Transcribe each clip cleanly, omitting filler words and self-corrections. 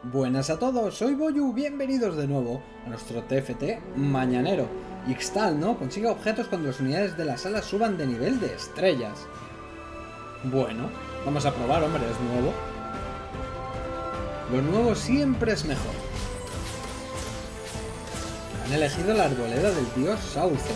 Buenas a todos, soy Boyu, bienvenidos de nuevo a nuestro TFT mañanero. Ixtal, ¿no? Consigue objetos cuando las unidades de la sala suban de nivel de estrellas. Bueno, vamos a probar, hombre, es nuevo. Lo nuevo siempre es mejor. Han elegido la arboleda del dios Sauce.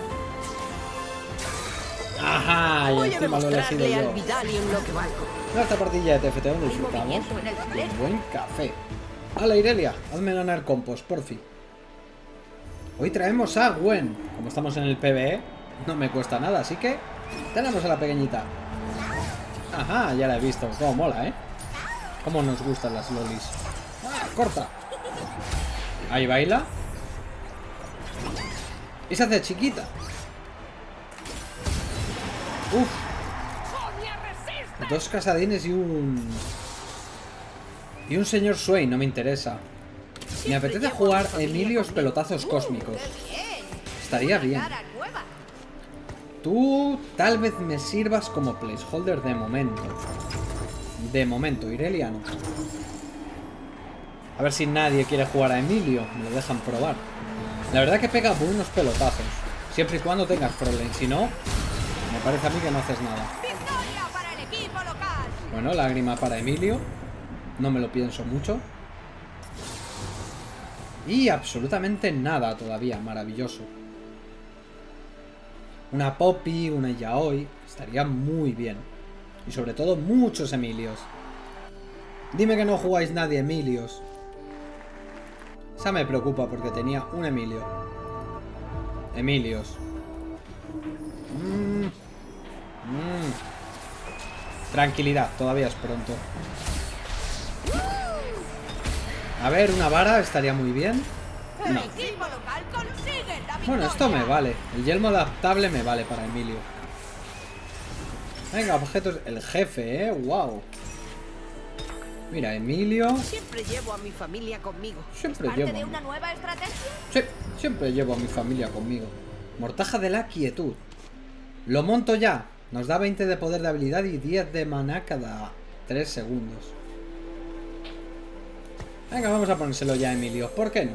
¡Ajá! Y encima lo he elegido yo. En esta partida de TFT donde disfrutamos de un buen café. ¡Hala, Irelia! Hazme ganar compos, porfi. Hoy traemos a Gwen. Como estamos en el PvE, no me cuesta nada, así que tenemos a la pequeñita. Ajá, ya la he visto. Cómo mola, ¿eh? Cómo nos gustan las lolis. ¡Ah, corta! Ahí baila. Y se hace chiquita. Uf. Dos casadines y un señor Swain, no me interesa. Me apetece jugar Emilios pelotazos cósmicos. Estaría bien. Tú tal vez me sirvas como placeholder de momento. De momento, Irelia no. A ver si nadie quiere jugar a Emilio. Me lo dejan probar. La verdad que pega buenos pelotazos. Siempre y cuando tengas problemas. Si no, me parece a mí que no haces nada. Bueno, lágrima para Emilio. No me lo pienso mucho. Y absolutamente nada todavía. Maravilloso. Una Poppy, una Yaoi. Estaría muy bien. Y sobre todo muchos Emilios. Dime que no jugáis nadie Emilios. Esa me preocupa porque tenía un Emilio. Emilios. Tranquilidad, todavía es pronto. A ver, una vara estaría muy bien. No. Bueno, esto me vale. El yelmo adaptable me vale para Emilio. Venga, objetos. El jefe, Wow. Mira, Emilio. Siempre llevo a mi familia conmigo. Siempre llevo. ¿De una nueva estrategia? Sí, siempre llevo a mi familia conmigo. Mortaja de la quietud. Lo monto ya. Nos da 20 de poder de habilidad y 10 de maná cada 3 segundos. Venga, vamos a ponérselo ya a Emilio. ¿Por qué no?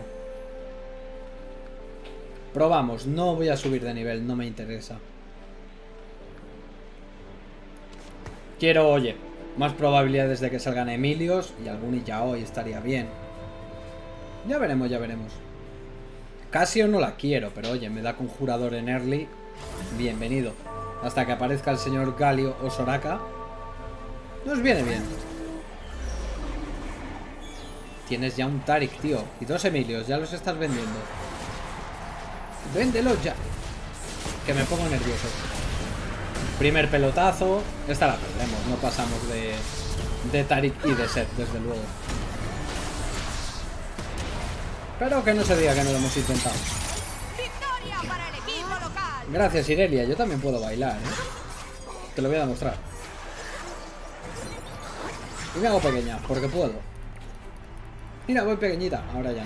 Probamos. No voy a subir de nivel. No me interesa. Quiero, oye, más probabilidades de que salgan Emilios. Y algún Yaoi estaría bien. Ya veremos, ya veremos. Casio no la quiero, pero oye, me da conjurador en early. Bienvenido. Hasta que aparezca el señor Galio o Soraka. Nos viene bien. Tienes ya un Tarik, tío. Y 2 Emilios, ya los estás vendiendo. Véndelos ya. Que me pongo nervioso. Primer pelotazo. Esta la perdemos. No pasamos de Tarik y de Seth, desde luego. Pero que no se diga que no lo hemos intentado. Gracias, Irelia. Yo también puedo bailar, Te lo voy a demostrar. Y me hago pequeña, porque puedo. Mira, voy pequeñita. Ahora ya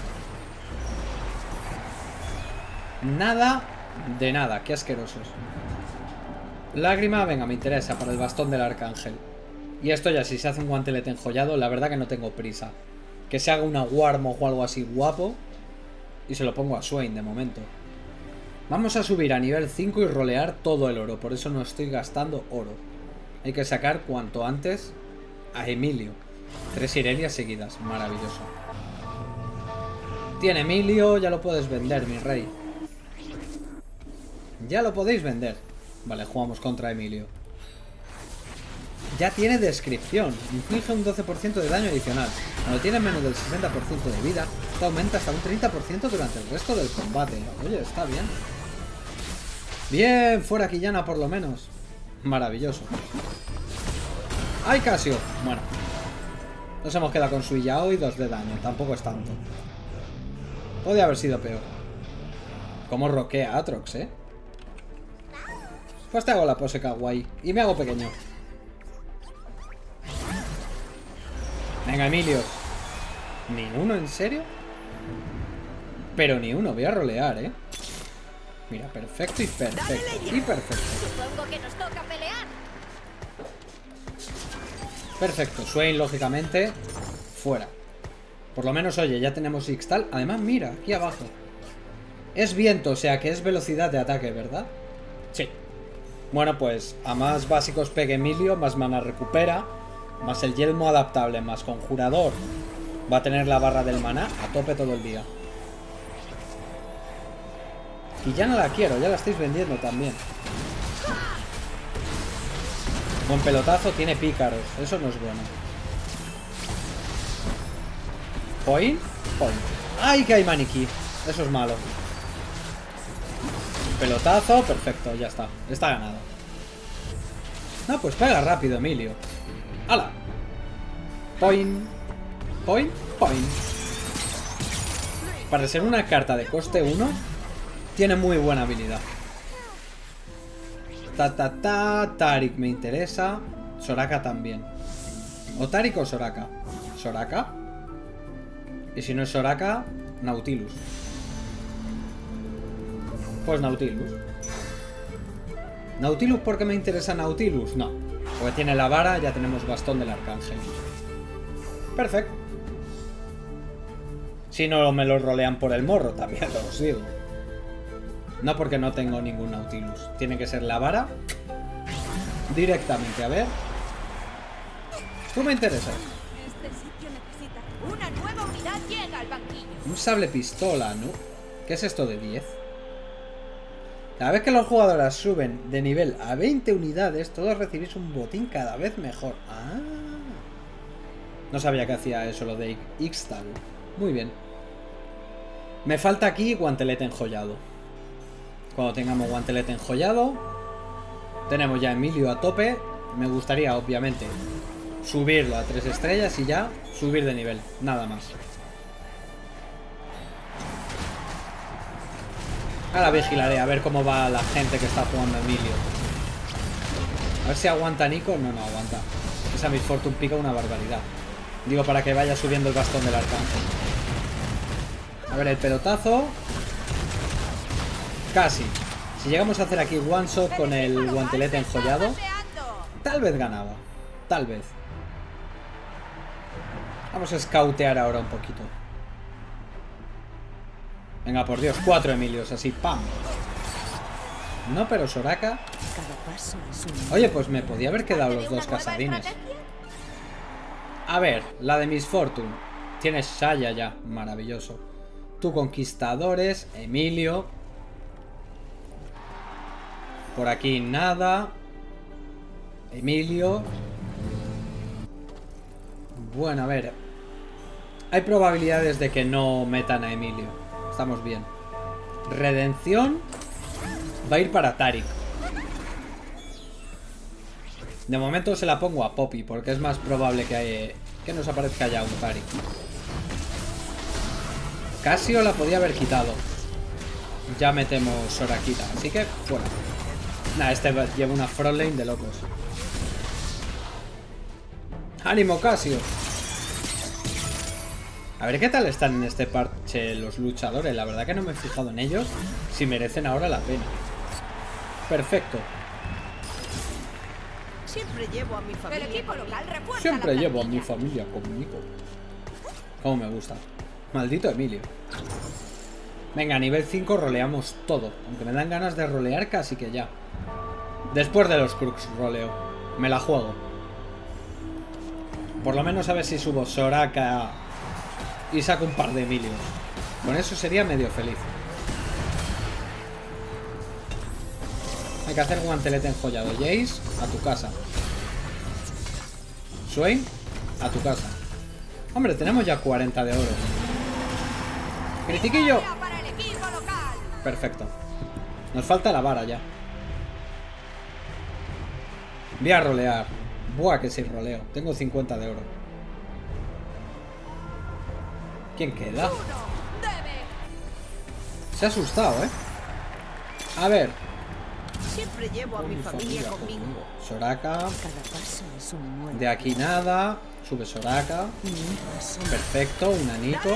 no. Nada de nada. Qué asquerosos. Lágrima, venga, me interesa. Para el bastón del arcángel. Y esto ya, si se hace un guantelete enjollado, la verdad que no tengo prisa. Que se haga una Warmog o algo así guapo. Y se lo pongo a Swain de momento. Vamos a subir a nivel 5 y rolear todo el oro. Por eso no estoy gastando oro. Hay que sacar cuanto antes a Emilio. 3 Irelias seguidas. Maravilloso. Tiene Emilio. Ya lo puedes vender, mi rey. Ya lo podéis vender. Vale, jugamos contra Emilio. Ya tiene descripción. Inflige un 12% de daño adicional. Cuando tiene menos del 60% de vida, esto aumenta hasta un 30% durante el resto del combate. Oye, está bien. Bien, fuera Quillana por lo menos. Maravilloso. ¡Ay, Casio! Bueno. Nos hemos quedado con su Yaoi y 2 de daño. Tampoco es tanto. Podría haber sido peor. Como roquea Atrox, Pues te hago la pose kawaii. Y me hago pequeño. Venga, Emilio. ¿Ni uno, en serio? Pero ni uno. Voy a rolear, Mira, perfecto y perfecto. Y perfecto. Supongo que nos toca pelear. Perfecto. Swain, lógicamente, fuera. Por lo menos, oye, ya tenemos Ixtal. Además, mira, aquí abajo. Es viento, o sea que es velocidad de ataque, ¿verdad? Sí. Bueno, pues a más básicos pegue Emilio, más mana recupera. Más el yelmo adaptable, más conjurador. Va a tener la barra del maná a tope todo el día. Y ya no la quiero, ya la estáis vendiendo también. Buen pelotazo, tiene pícaros. Eso no es bueno. Point, point. ¡Ay, que hay maniquí! Eso es malo. Pelotazo, perfecto, ya está. Está ganado. No, pues pega rápido, Emilio. ¡Hala! Point, point, point. Para ser una carta de coste 1, tiene muy buena habilidad. Taric me interesa. Soraka también. O Taric o Soraka. Soraka. Y si no es Soraka, Nautilus. Pues Nautilus. ¿Nautilus por qué me interesa Nautilus? No. Porque tiene la vara, ya tenemos bastón del arcángel. Perfecto. Si no me lo rolean por el morro, también os digo. No porque no tengo ningún Nautilus. Tiene que ser la vara. Directamente, a ver. Tú me interesas. Este sitio necesita una nueva unidad. Llega al banquillo. Un sable pistola, ¿no? ¿Qué es esto de 10? Cada vez que los jugadores suben de nivel a 20 unidades, todos recibís un botín cada vez mejor. Ah. No sabía que hacía eso lo de Ixtal. Muy bien. Me falta aquí guantelete enjollado. Cuando tengamos guantelete enjollado, tenemos ya Emilio a tope. Me gustaría, obviamente, subirlo a 3 estrellas y ya subir de nivel. Nada más. Ahora vigilaré a ver cómo va la gente que está jugando a Emilio. A ver si aguanta Nico. No, no aguanta. Esa Miss Fortune pica una barbaridad. Digo, para que vaya subiendo el bastón del arcángel. A ver, el pelotazo. Casi. Si llegamos a hacer aquí one shot con el guantelete enjollado, tal vez ganaba. Tal vez. Vamos a scoutear ahora un poquito. Venga, por Dios, 4 Emilios, así, ¡pam! No, pero Soraka... Oye, pues me podía haber quedado los dos casadines. A ver, la de Miss Fortune. Tienes Shaya ya, maravilloso. Tu conquistadores, Emilio. Por aquí nada. Emilio. Bueno, a ver. Hay probabilidades de que no metan a Emilio. Estamos bien. Redención va a ir para Taric. De momento se la pongo a Poppy, porque es más probable que nos aparezca ya un Taric. Casio la podía haber quitado. Ya metemos Sorakita, así que fuera. Nah, este lleva una frontline de locos. ¡Ánimo, Casio! A ver qué tal están en este parche los luchadores. La verdad que no me he fijado en ellos. Si merecen ahora la pena. Perfecto. Siempre llevo a mi familia. El equipo local refuerza. Siempre llevo a mi familia conmigo. Cómo me gusta. Maldito Emilio. Venga, a nivel 5 roleamos todo. Aunque me dan ganas de rolear casi que ya. Después de los Crux roleo. Me la juego. Por lo menos a ver si subo Soraka y saco un par de Emilios. Con eso sería medio feliz. Hay que hacer guantelete enjollado. Jace, a tu casa. Swain, a tu casa. Hombre, tenemos ya 40 de oro. Critiquillo. Perfecto. Nos falta la vara ya. Voy a rolear. Buah, que si roleo. Tengo 50 de oro. ¿Quién queda? Se ha asustado, ¿eh? A ver. Siempre llevo a mi familia conmigo. Soraka. De aquí nada. Sube Soraka. Perfecto, un anito.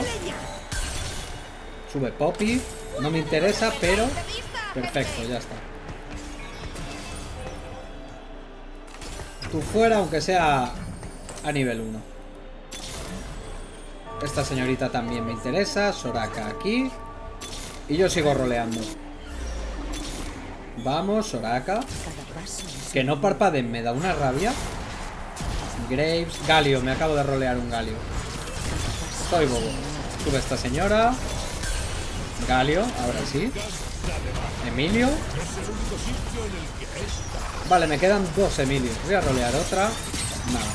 Sube Poppy. No me interesa, pero... Perfecto, ya está. Tú fuera, aunque sea a nivel 1. Esta señorita también me interesa. Soraka aquí. Y yo sigo roleando. Vamos, Soraka. Que no parpadeen, me da una rabia. Graves. Galio, me acabo de rolear un Galio. Soy bobo. Sube esta señora. Galio, ahora sí. Emilio. Vale, me quedan 2 Emilios. Voy a rolear otra. Nada.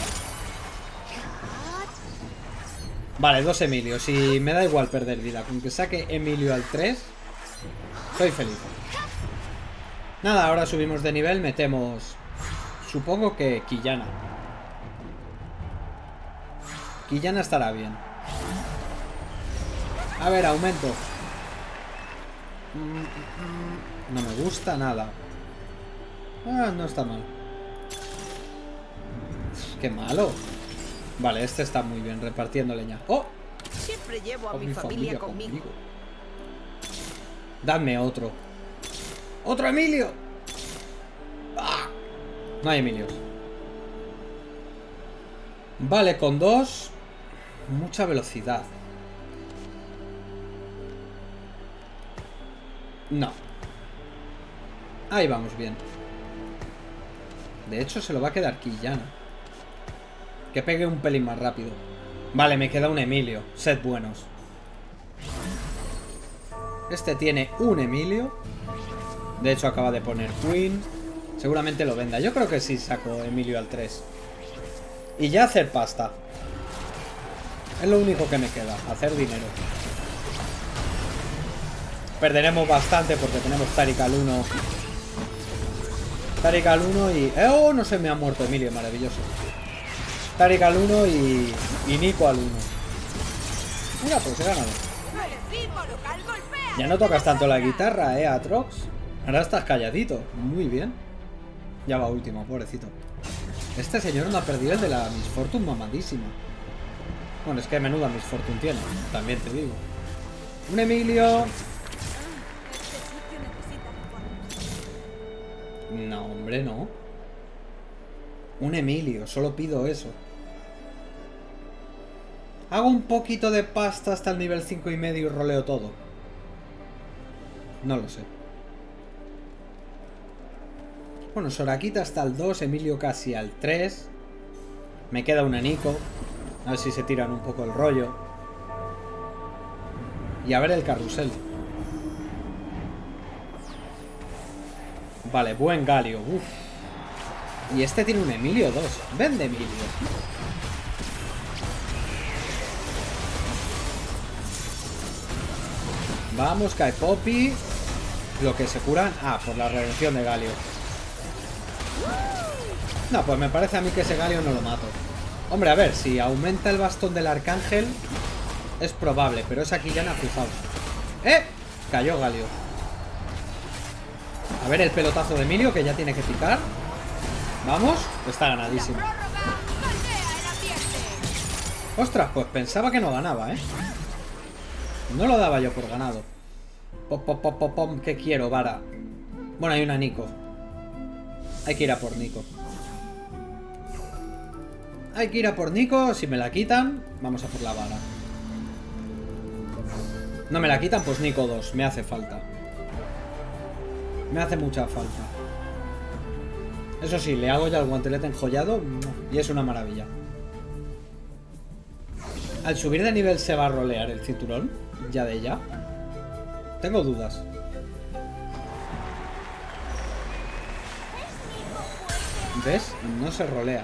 Vale, 2 Emilios. Y me da igual perder vida. Con que saque Emilio al 3, soy feliz. Nada, ahora subimos de nivel. Metemos, supongo que Quillana. Quillana estará bien. A ver, aumento. No me gusta nada. Ah, no está mal. Qué malo. Vale, este está muy bien, repartiendo leña. ¡Oh! Siempre llevo a mi familia conmigo. Dadme otro. ¡Otro Emilio! ¡Ah! No hay Emilios. Vale, con 2. Mucha velocidad. No. Ahí vamos bien. De hecho, se lo va a quedar Quillana. Que pegue un pelín más rápido. Vale, me queda un Emilio. Sed buenos. Este tiene un Emilio. De hecho, acaba de poner Queen. Seguramente lo venda. Yo creo que sí saco Emilio al 3. Y ya hacer pasta. Es lo único que me queda. Hacer dinero. Perderemos bastante porque tenemos Tarik al 1. Tarik al 1 y... ¡Oh! No se me ha muerto Emilio. Maravilloso. Tarik al 1 y Nico al 1. Mira, pues he ganado. Ya no tocas tanto la guitarra, Atrox. Ahora estás calladito. Muy bien. Ya va último, pobrecito. Este señor no ha perdido el de la Miss Fortune mamadísima. Bueno, es que menuda Miss Fortune tiene. También te digo. Un Emilio. No, hombre, no. Un Emilio, solo pido eso. Hago un poquito de pasta hasta el nivel 5,5 y roleo todo. No lo sé. Bueno, Soraquita hasta el 2, Emilio casi al 3. Me queda una Nico. A ver si se tiran un poco el rollo. Y a ver el carrusel. Vale, buen Galio. Uf. Y este tiene un Emilio 2. Vende Emilio. Vamos, cae Poppy. Lo que se curan. Ah, por la redención de Galio. No, pues me parece a mí que ese Galio no lo mato. Hombre, a ver, si aumenta el bastón del arcángel es probable, pero es aquí ya no ha fijado. ¡Eh! Cayó Galio. A ver el pelotazo de Emilio, que ya tiene que picar. Vamos, está ganadísimo. Ostras, pues pensaba que no ganaba, ¿eh? No lo daba yo por ganado. Pop, pop, pop, pop, pop. ¿Qué quiero, vara? Bueno, hay una Nico. Hay que ir a por Nico. Hay que ir a por Nico. Si me la quitan, vamos a por la vara. No me la quitan, pues Nico 2. Me hace falta. Me hace mucha falta. Eso sí, le hago ya el guantelete enjollado y es una maravilla. Al subir de nivel se va a rolear el cinturón. Ya de ya. Tengo dudas. ¿Ves? No se rolea.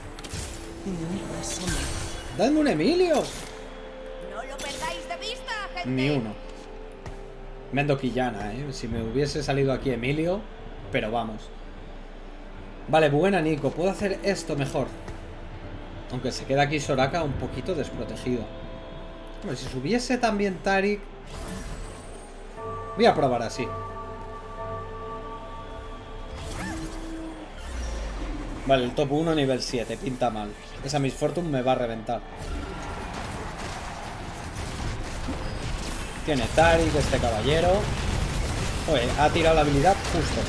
¡Dadme un Emilio! No lo perdáis de vista, gente. Ni uno. Vendo Quillana, ¿eh? Si me hubiese salido aquí Emilio. Pero vamos. Vale, buena Nico. Puedo hacer esto mejor. Aunque se queda aquí Soraka un poquito desprotegido. Hombre, si subiese también Tarik... Voy a probar así. Vale, el top 1 nivel 7. Pinta mal. Esa Miss Fortune me va a reventar. Tiene Tarik, este caballero. Oye, ha tirado la habilidad justo.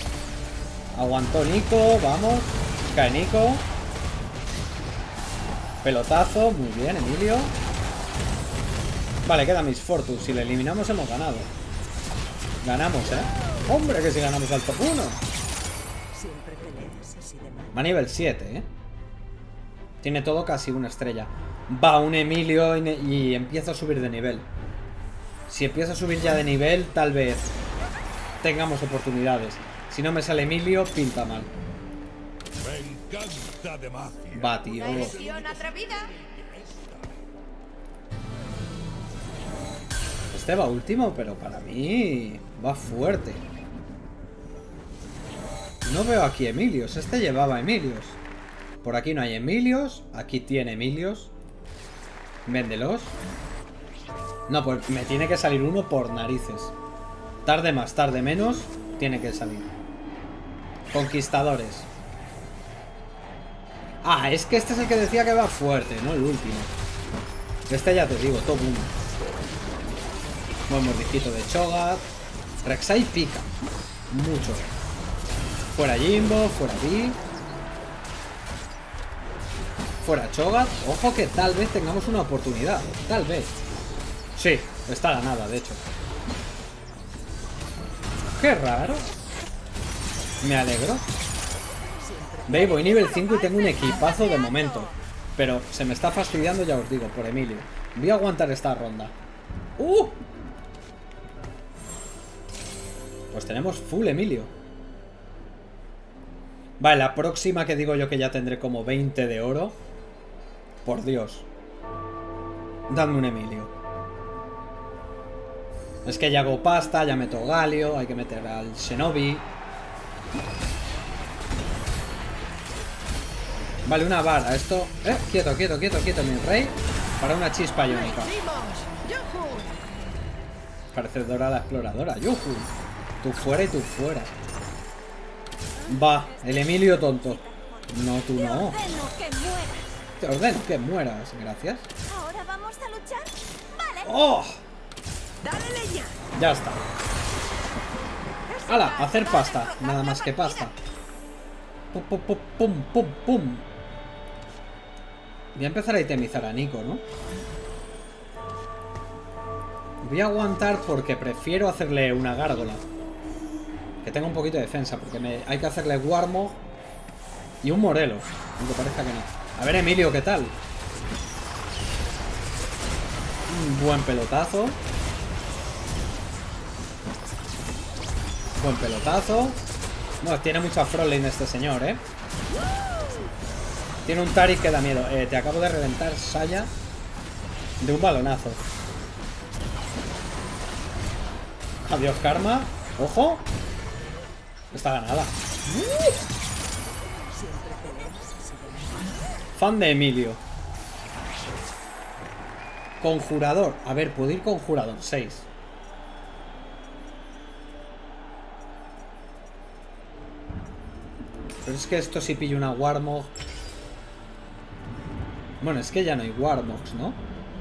Aguantó Nico, vamos. Cae Nico. Pelotazo, muy bien, Emilio. Vale, queda Miss Fortune. Si le eliminamos hemos ganado. Ganamos, ¿eh? Hombre, que si ganamos al top 1. Va a nivel 7, ¿eh? Tiene todo casi una estrella. Va un Emilio y empieza a subir de nivel. Si empieza a subir ya de nivel, tal vez tengamos oportunidades. Si no me sale Emilio, pinta mal. Va, tío. Este va último, pero para mí va fuerte. No veo aquí Emilios. Este llevaba Emilios. Por aquí no hay Emilios. Aquí tiene Emilios. Véndelos. No, pues me tiene que salir uno por narices. Tarde más, tarde menos, tiene que salir. Conquistadores. Ah, es que este es el que decía que va fuerte, ¿no? El último. Este ya te digo, top 1. Buen mordisquito de Cho'Gath. Rek'Sai pica mucho. Fuera Jimbo, fuera Vi. Fuera Cho'Gath. Ojo que tal vez tengamos una oportunidad. Tal vez. Sí, está ganada, de hecho. Qué raro. Me alegro. Veis, voy nivel 5 y tengo un equipazo de momento. Pero se me está fastidiando, ya os digo, por Emilio. Voy a aguantar esta ronda. Pues tenemos full Emilio. Vale, la próxima que digo yo que ya tendré como 20 de oro. Por Dios. Dadme un Emilio. Es que ya hago pasta, ya meto Galio, hay que meter al Shinobi. Vale, una vara, esto... quieto, quieto, quieto, quieto, mi rey. Para una chispa iónica. Parecedora la exploradora, yuhu. Tú fuera y tú fuera. Va, el Emilio tonto. No, tú no. Te ordeno que mueras, gracias. ¿Ahora vamos a luchar? Vale. ¡Oh! Dale leña. Ya está. ¡Hala! Hacer pasta. Nada más que pasta. Pum, pum, pum, pum, pum, pum. Voy a empezar a itemizar a Nico, ¿no? Voy a aguantar porque prefiero hacerle una gárgola. Que tenga un poquito de defensa. Porque hay que hacerle Warmog y un Morelos. Aunque parezca que no. A ver, Emilio, ¿qué tal? Un buen pelotazo. Buen pelotazo. Bueno, tiene mucha Frontline este señor, ¿eh? Tiene un Taric que da miedo. Te acabo de reventar, Saya, de un balonazo. Adiós, Karma. ¡Ojo! Está ganada. Fan de Emilio. Conjurador. A ver, puedo ir conjurador. 6. Pero es que esto sí pillo una Warmog. Bueno, es que ya no hay Warmogs, ¿no?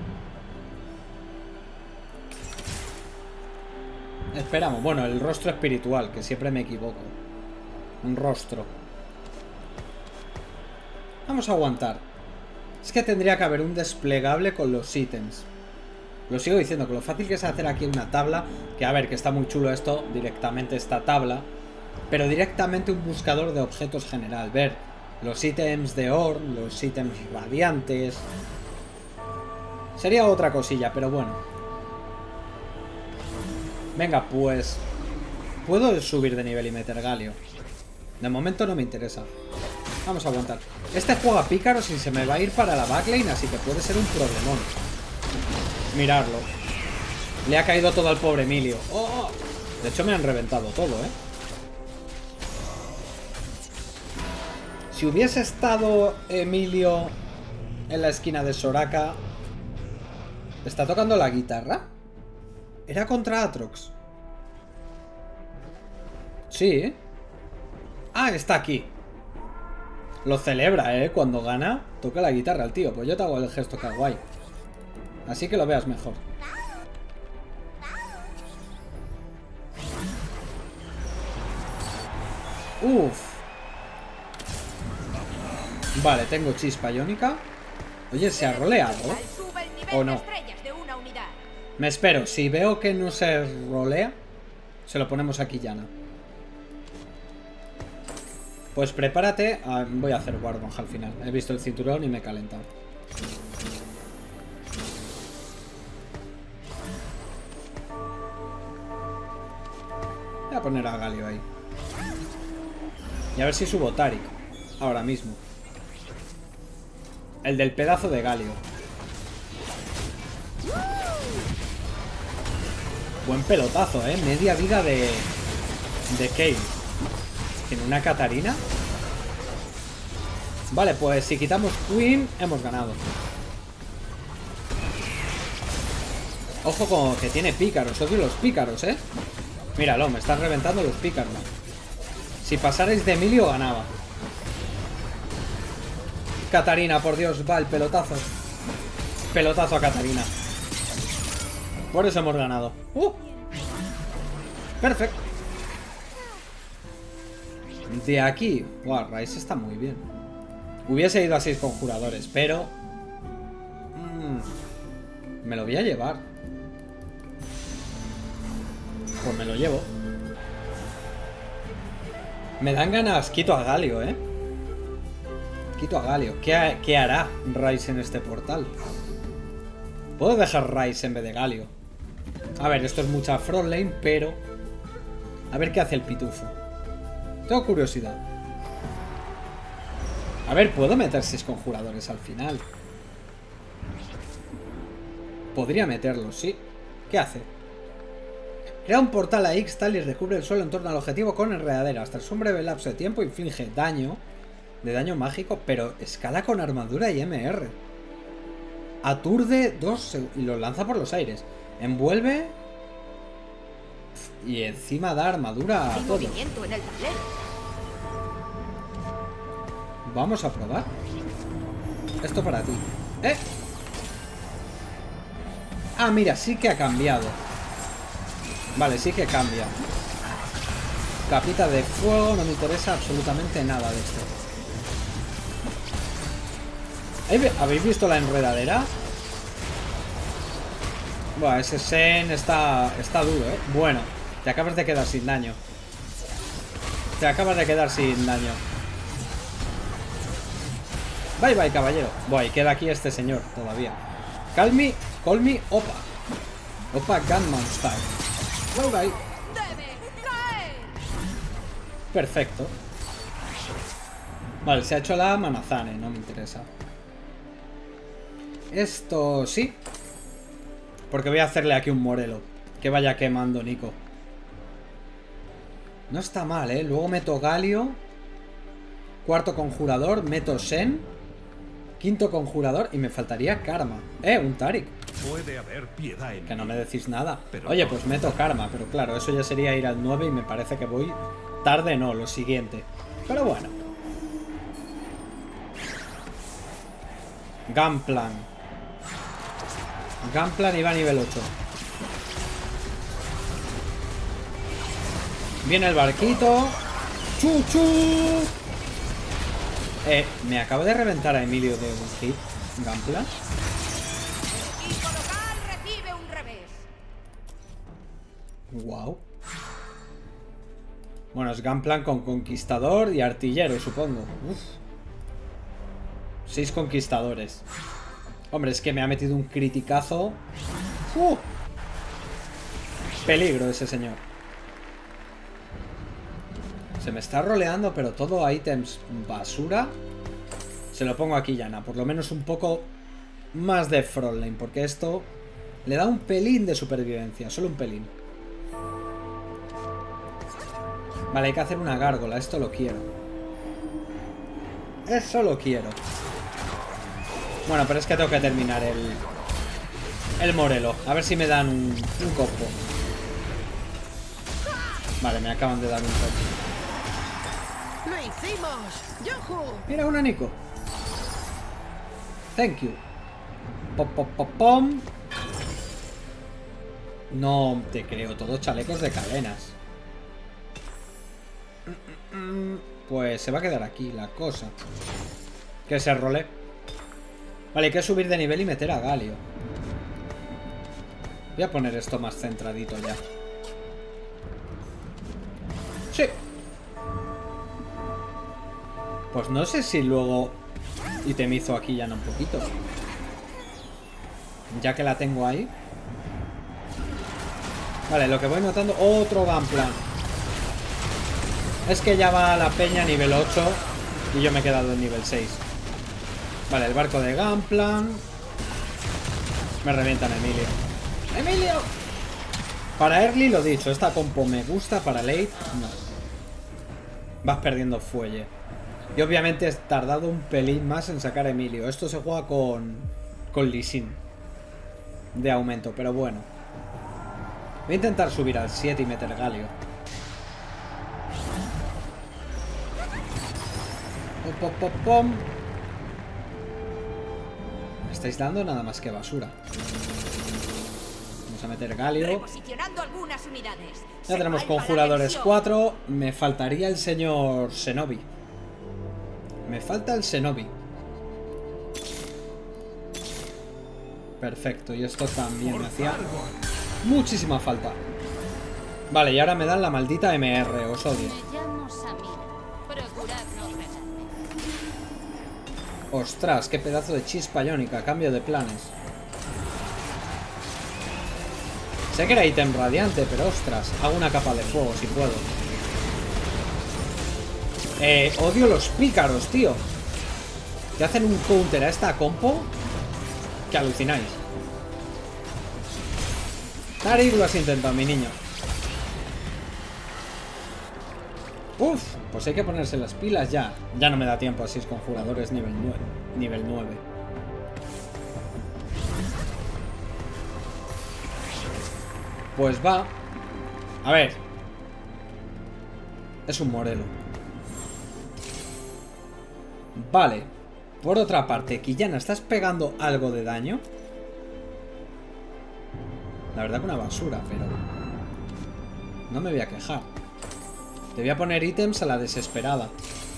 Esperamos. Bueno, el rostro espiritual, que siempre me equivoco. Un rostro. Vamos a aguantar. Es que tendría que haber un desplegable con los ítems. Lo sigo diciendo, que lo fácil que es hacer aquí una tabla. Que a ver, que está muy chulo esto. Directamente esta tabla. Pero directamente un buscador de objetos general. Ver los ítems de Ornn, los ítems radiantes. Sería otra cosilla, pero bueno. Venga, pues puedo subir de nivel y meter Galio. De momento no me interesa. Vamos a aguantar. Este juega pícaros y se me va a ir para la backlane, así que puede ser un problemón. Mirarlo. Le ha caído todo al pobre Emilio. ¡Oh! De hecho me han reventado todo, ¿eh? Si hubiese estado Emilio en la esquina de Soraka... ¿Está tocando la guitarra? ¿Era contra Atrox? Sí, ¿eh? Ah, está aquí. Lo celebra, ¿eh? Cuando gana, toca la guitarra el tío. Pues yo te hago el gesto kawaii. Así que lo veas mejor. Uf. Vale, tengo chispa iónica. Oye, ¿se ha roleado? Sube el nivel ¿O de no? estrellas de una unidad. Me espero. Si veo que no se rolea, se lo ponemos aquí, Yana. Pues prepárate. Voy a hacer Warbank al final. He visto el cinturón y me he calentado. Voy a poner a Galio ahí. Y a ver si subo Tarik. Ahora mismo. El del pedazo de Galio. Buen pelotazo, media vida de Kayle. ¿Tiene una Katarina? Vale, pues si quitamos Queen, hemos ganado. Ojo con que tiene pícaros. Odio los pícaros, Míralo, me están reventando los pícaros. Si pasarais de Emilio, ganaba. Katarina, por Dios, va el pelotazo. Pelotazo a Katarina. Por eso hemos ganado. Perfecto. De aquí. Wow, Ryze está muy bien. Hubiese ido a 6 conjuradores, pero... me lo voy a llevar. Pues me lo llevo. Me dan ganas. Quito a Galio, Quito a Galio. ¿Qué hará Ryze en este portal? Puedo dejar Ryze en vez de Galio. A ver, esto es mucha frontline, pero... a ver qué hace el pitufo. Tengo curiosidad. A ver, puedo meter 6 conjuradores al final. Podría meterlos, sí. ¿Qué hace? Crea un portal a Ixtal y recubre el suelo en torno al objetivo con enredaderas. Tras un breve lapso de tiempo inflige daño... de daño mágico, pero escala con armadura y MR. Aturde 2 y lo lanza por los aires. Envuelve... y encima da armadura a todos. Movimiento en el tablero. Vamos a probar. Esto para ti. Ah, mira, sí que ha cambiado. Vale, sí que cambia. Capita de fuego, no me interesa absolutamente nada de esto. ¿Habéis visto la enredadera? Buah, ese Sen está duro, Bueno, te acabas de quedar sin daño. Te acabas de quedar sin daño. Bye bye, caballero. Buah, y queda aquí este señor todavía. Call me Opa. Opa Gunman Style. Bye bye. ¡Debe caer! Perfecto. Vale, se ha hecho la Manazane, no me interesa. Esto sí. Porque voy a hacerle aquí un Morelo. Que vaya quemando Nico. No está mal, Luego meto Galio. Cuarto conjurador, meto Sen. Quinto conjurador y me faltaría Karma. Un Tarik. Puede haber piedad en Que no mí. me decís nada. Pero Oye, no. pues meto Karma. Pero claro, eso ya sería ir al 9 y me parece que voy tarde, no, lo siguiente. Pero bueno. Gunplan. Gunplan y va a nivel 8. Viene el barquito. ¡Chu, chu! Me acabo de reventar a Emilio de un hit. Gunplan. Equipo local recibe un revés. Wow. Bueno, es Gunplan con conquistador y artillero, supongo. Uf. 6 conquistadores. Hombre, es que me ha metido un criticazo. Peligro ese señor. Se me está roleando, pero todo ítems basura. Se lo pongo aquí, Yana. Por lo menos un poco más de frontline, porque esto le da un pelín de supervivencia. Solo un pelín. Vale, hay que hacer una gárgola. Esto lo quiero. Eso lo quiero. Bueno, pero es que tengo que terminar el Morelo. A ver si me dan un copo. Vale, me acaban de dar un copo. ¡Lo hicimos! ¡Yujú! Mira, un Nico. Thank you. Pop, pop, pop, pom. No te creo, todos chalecos de cadenas. Pues se va a quedar aquí la cosa. Que se role. Vale, hay que subir de nivel y meter a Galio. Voy a poner esto más centradito ya. Sí. Pues no sé si luego itemizo aquí ya no un poquito. Ya que la tengo ahí. Vale, lo que voy notando... Otro Gunplan. Es que ya va la peña a nivel 8 y yo me he quedado en nivel 6. Vale, el barco de Gunplan. Me revientan Emilio. ¡Emilio! Para early lo dicho, esta compo me gusta, para late no. Vas perdiendo fuelle. Y obviamente he tardado un pelín más en sacar a Emilio. Esto se juega con Lee Sin de aumento, pero bueno. Voy a intentar subir al 7 y meter Galio. Pom, pom, pom. Me estáis dando nada más que basura. Vamos a meter Galio. Reposicionando algunas unidades. Ya tenemos conjuradores 4. Me faltaría el señor Shinobi. Me falta el Shinobi. Perfecto, y esto también me hacía muchísima falta. Vale, y ahora me dan la maldita MR, os odio. Ostras, qué pedazo de chispa iónica, cambio de planes. Sé que era ítem radiante, pero ostras, hago una capa de fuego si puedo. Odio los pícaros, tío. Que hacen un counter a esta compo que alucináis. Tarik, lo has intentado, mi niño. Uf, pues hay que ponerse las pilas ya. Ya no me da tiempo a 6 conjuradores nivel 9. Pues va. A ver. Es un Morelo. Vale. Por otra parte, Quillana, ¿estás pegando algo de daño? La verdad que una basura, pero... no me voy a quejar. Te voy a poner ítems a la desesperada.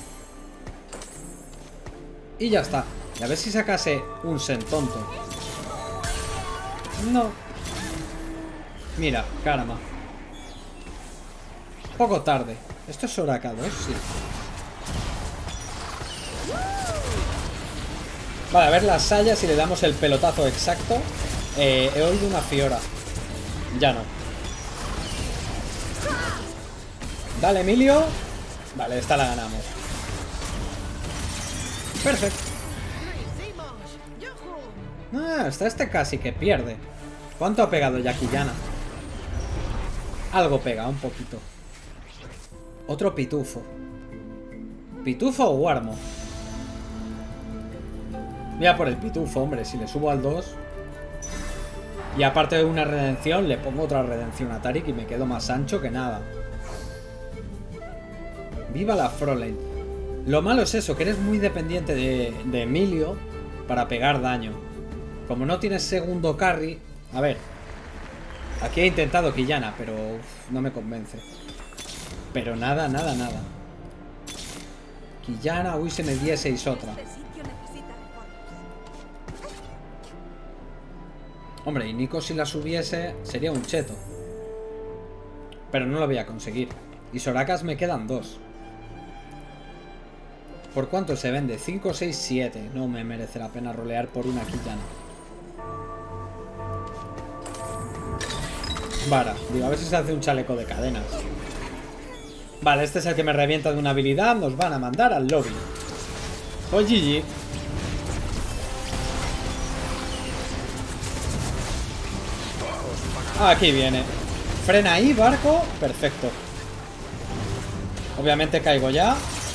Y ya está. Y a ver si sacase un sentonto. No. Mira, karma. Poco tarde. Esto es Soraka 2, sí. Vale, a ver las sayas si le damos el pelotazo exacto. He oído una Fiora. Ya no. Dale, Emilio. Vale, esta la ganamos. Perfecto. Ah, hasta este casi que pierde. ¿Cuánto ha pegado ya Quillana? Algo pega, un poquito. Otro pitufo. ¿Pitufo o Warmo? Voy a por el pitufo, hombre. Si le subo al 2. Y aparte de una redención, le pongo otra redención a Tarik y me quedo más ancho que nada. Viva la Frontline. Lo malo es eso, que eres muy dependiente de Emilio para pegar daño. Como no tienes segundo carry... A ver. Aquí he intentado Quillana, pero no me convence. Pero nada, nada, nada. Quillana, uy, se me dieseis otra. Hombre, y Nico si la subiese sería un cheto. Pero no lo voy a conseguir. Y Sorakas me quedan 2. ¿Por cuánto se vende? 5, 6, 7. No me merece la pena rolear por una Quillana. Vara, digo, a ver si se hace un chaleco de cadenas. Vale, este es el que me revienta de una habilidad. Nos van a mandar al lobby. Pues GG. Aquí viene. Frena ahí, barco. Perfecto. Obviamente caigo ya.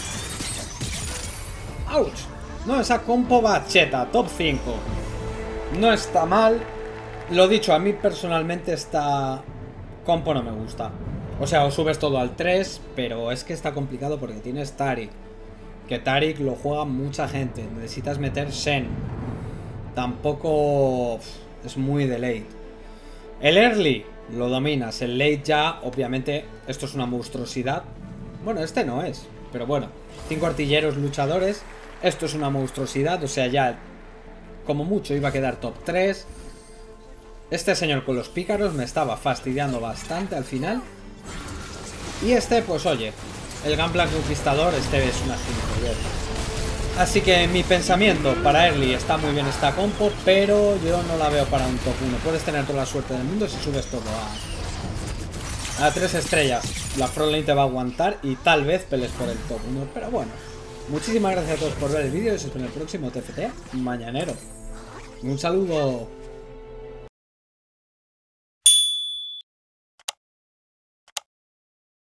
¡Auch! No, esa compo va cheta. Top 5. No está mal. Lo dicho, a mí personalmente esta compo no me gusta. O sea, o subes todo al 3, pero es que está complicado porque tienes Tarik. Que Tarik lo juega mucha gente. Necesitas meter Shen. Tampoco es muy de late. El early lo dominas. El late ya, obviamente, esto es una monstruosidad. Bueno, este no es, pero bueno. 5 artilleros luchadores. Esto es una monstruosidad, o sea, ya como mucho iba a quedar top 3. Este señor con los pícaros me estaba fastidiando bastante al final. Y este, pues oye, el Gunplank Conquistador, este es una gilipollez. Así que mi pensamiento para early está muy bien esta compo, pero yo no la veo para un top 1. Puedes tener toda la suerte del mundo si subes todo a 3 estrellas. La frontline te va a aguantar y tal vez pelees por el top 1. Pero bueno, muchísimas gracias a todos por ver el vídeo y nos vemos en el próximo TFT mañanero. Un saludo.